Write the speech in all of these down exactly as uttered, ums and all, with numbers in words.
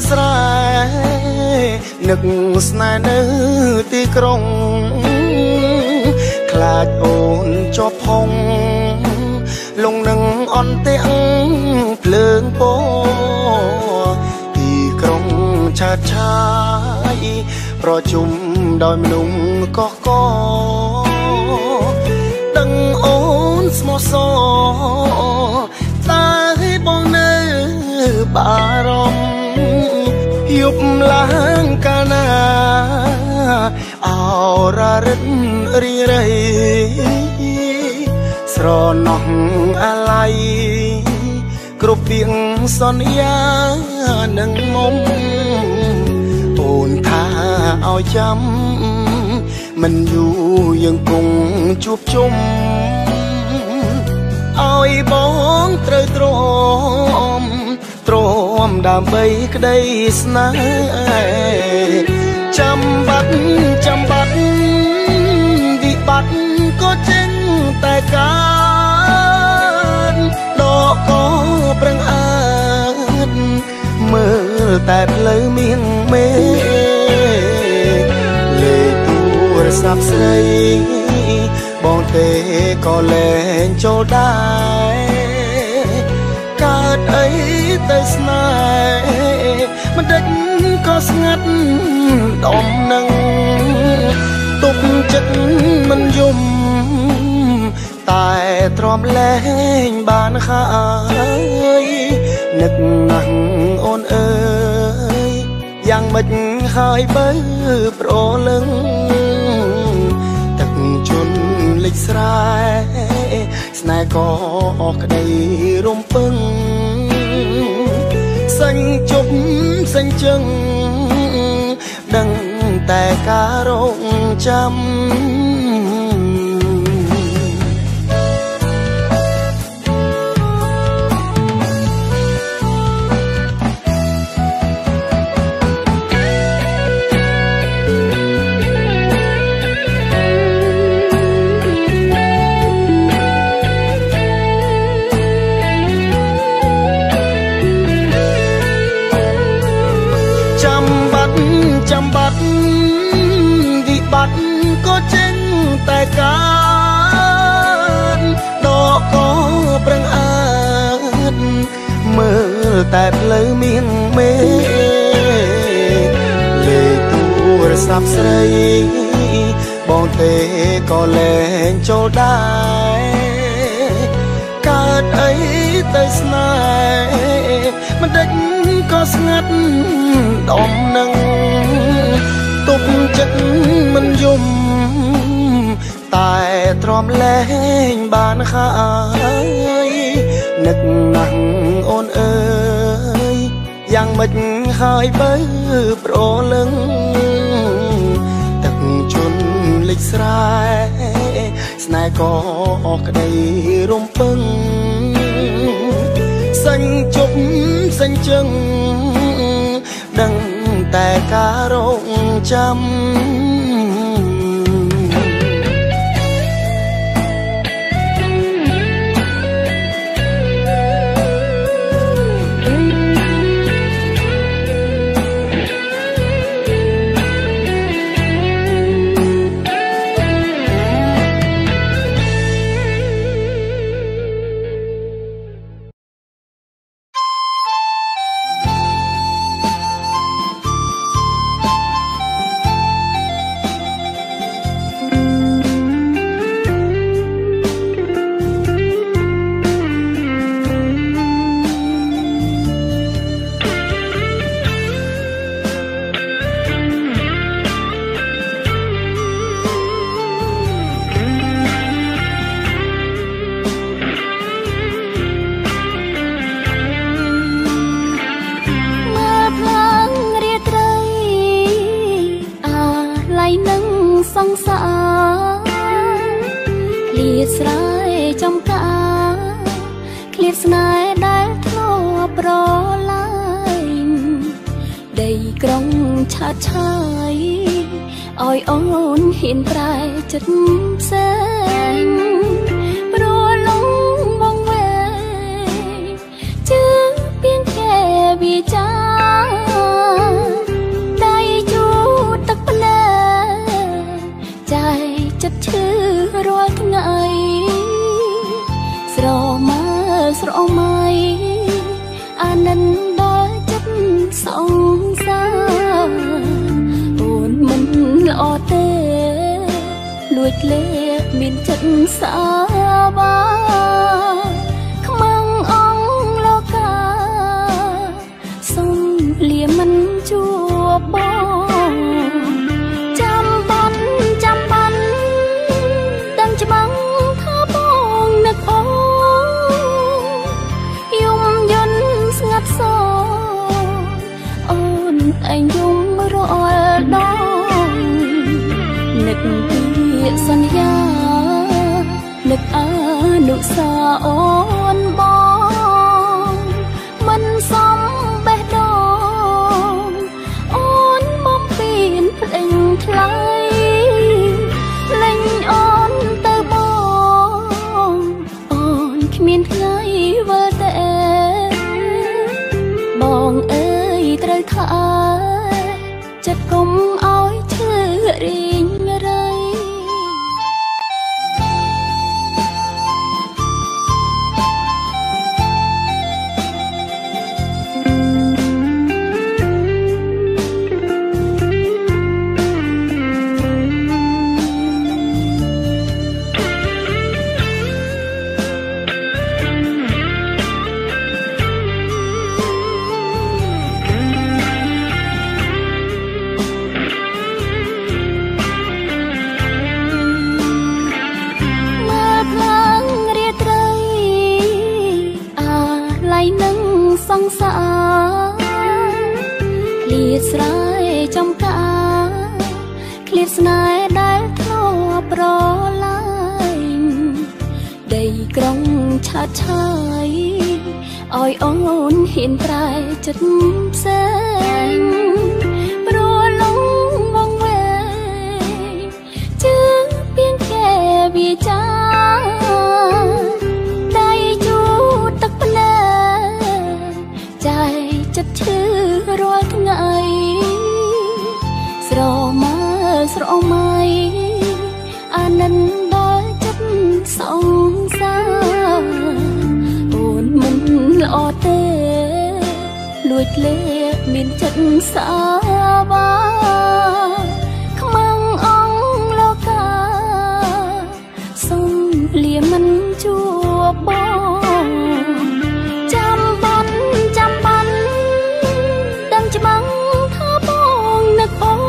ស្រែនឹកស្នេហ៍នៅទីក្រុងខ្លាចអូនជាប់ផុងលងនឹងអន់ទាំងភ្លើងពណ៌ទីក្រុងឆើតឆាយប្រជុំដោយមនុស្សកកកដឹងអូនស្មោះសរតែបងនៅបារម្ភយប់ឡើងកាលណាអររិទ្ធរីរៃស្រណោះអាឡ័យគ្រប់ពាក្យសន្យានឹងមុំអូនថាឲ្យចាំមិនយូរយើងគង់ជួបជុំឲ្យបងត្រូវទ្រាំទ្រាំដើម្បីក្តីស្នេហ៍ចាំបាត់ចាំបាត់វិបត្តិក៏ចេញតែកើតដកក៏ប្រឹងអើតមើលតែផ្លូវមានមេលេខទូរស័ព្ទស្រីបងទេក៏លែងចូលដែរកើតអីទៅស្នេហ៍មិនដេចក៏ស្ងាត់ដំនឹងទុកចិត្តមិនយំតែទ្រាំលែងបានហើយនឹកណាស់អូនអើយយ៉ាងម៉េចហើយបើប្រលឹងទឹកជន់លិចស្រែស្នេហ៍ក៏អស់ក្តីរំពឹងសេញជប់សេញជឹងដឹងតែការរងចាំចាំបាត់វិបត្តិក៏ចេញតែកើតដកក៏ប្រឹងអើតមើលតែផ្លូវមានមេលេខទូរស័ព្ទស្រីបងទេក៏លែងចូលដែរកើតអីទៅស្នេហ៍មិនដេចក៏ស្ងាត់ដំនឹងទុកចិត្តមិនយំតែទ្រាំលែងបានហើយនឹកណាស់អូនអើយយ៉ាងម៉េចហើយបើប្រលឹងទឹកជន់លិចស្រែស្នេហ៍ក៏អស់ក្តីរំពឹងសេញជប់សេញជឹងដឹងតែការរងចាំ Hãy subscribe cho kênh Ghiền Mì Gõ để không bỏ lỡ ស្រមៃអានិនដល់ចិត្តសងសារអូនមិនល្អទេលួចលេមានចិត្តសាបាខ្មាំងអងលោកាសុំលាមិនជួបបងចាំបាន់ចាំបាន់ដឹងច្បាំងថាបងនឹកអូយំយន់ស្ងាត់សអូនឯងយំរាល់ដងនឹកពីសន្យានឹកអនុស្សាវរីយ៍អូនបងមិនសមបេះដូងអូនមកពីនភ្លេងថ្លៃលេងអូនទៅបងអូនគ្មានថ្ងៃវិលតែបងអើយត្រូវថាចិត្តកុំឲ្យឈឺរីងរៃសង្សារឃ្លាតស្រែចំការឃ្លាតស្នេហ៍ដែលធ្លាប់ប្រឡាយដីក្រុងឆើតឆាយឲ្យអូនហ៊ានប្រែចិត្តផ្សេងព្រោះលងវងវែងជើងពីងកែវាចាដៃជូតទឹកភ្នែកใจចិត្តឈឺរាល់ថ្ងៃស្រមើស្រមៃអានិនដល់ចិត្តសងសារអូនមិនល្អទេលួចលេមានចិត្តសាបាខ្មាំងអងលោកាសុំលាមិនជួបបងចាំបាន់ចាំបាន់ដឹងច្បាំងថាបងនឹកអូ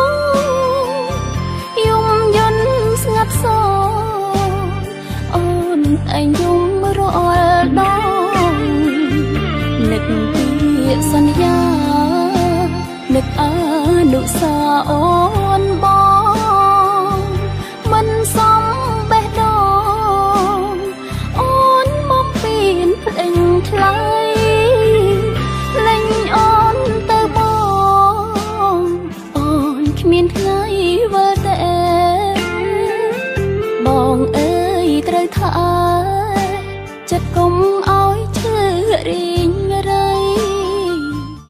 យំយន់ស្ងាត់សអូនឯងយំរាល់ដងនឹកពីសន្យានឹកអនុស្សាវរីយ៍អូនបងមិនសមបេះដូងអូនមកពីនភ្លេងថ្លៃលេងអូនទៅបងអូនគ្មានថ្ងៃវិលតែបងអើយត្រូវថា